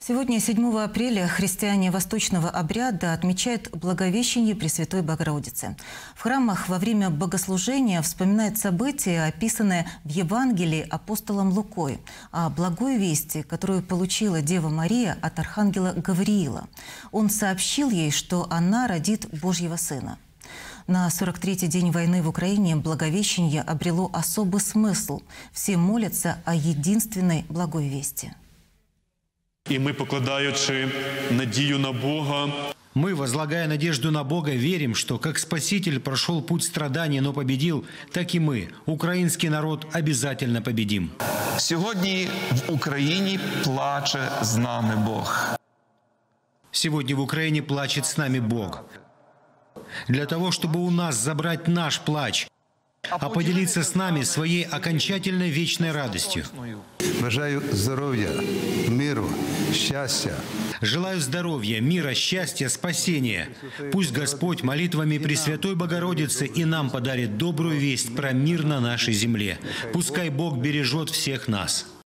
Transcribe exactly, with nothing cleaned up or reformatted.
Сегодня, седьмого апреля, христиане восточного обряда отмечают Благовещение Пресвятой Богородицы. В храмах во время богослужения вспоминают события, описанные в Евангелии апостолом Лукой, о благой вести, которую получила Дева Мария от архангела Гавриила. Он сообщил ей, что она родит Божьего Сына. На сорок третий день войны в Украине Благовещение обрело особый смысл. Все молятся о единственной благой вести. И мы, покладаючи надію на Бога, мы, возлагая надежду на Бога, верим, что как Спаситель прошел путь страданий, но победил, так и мы, украинский народ, обязательно победим. Сегодня в Украине плаче с нами Бог. Сегодня в Украине плачет с нами Бог. Для того, чтобы у нас забрать наш плач, а поделиться с нами своей окончательной вечной радостью. Бажаю здоровья, миру, счастья. Желаю здоровья, мира, счастья, спасения. Пусть Господь молитвами Пресвятой Богородицы и нам подарит добрую весть про мир на нашей земле. Пускай Бог бережет всех нас.